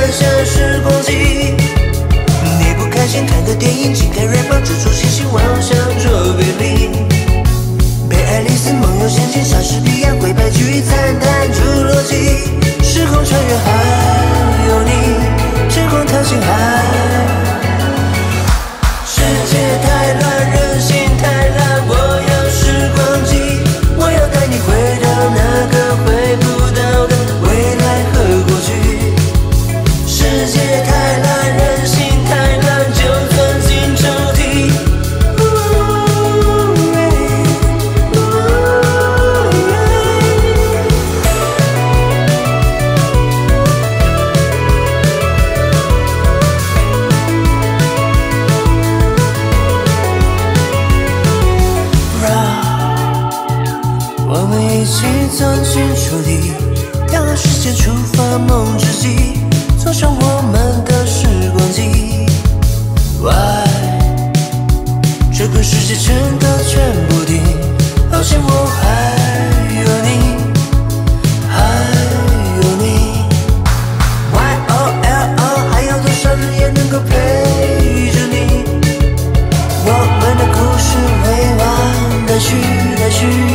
下时光机。你不开心看个电影，请看 rap， 这出戏希望想着别离。被爱丽丝梦游仙境，莎士比亚会白居易赞叹出逻辑。时空穿越还有你，时光跳进海。世界太乱，人心太懒，我要时光机，我要带你回到那个回不到的未来和过去。世界太乱，人心太乱，就钻进抽屉。我们一起钻进抽屉，让时间触发梦之机，坐上我们的时光机。Why？ 这个世界真的全不停，好像我还有你，还有你。YOLO， 还有多少日夜能够陪着你？我们的故事未完待续，待续。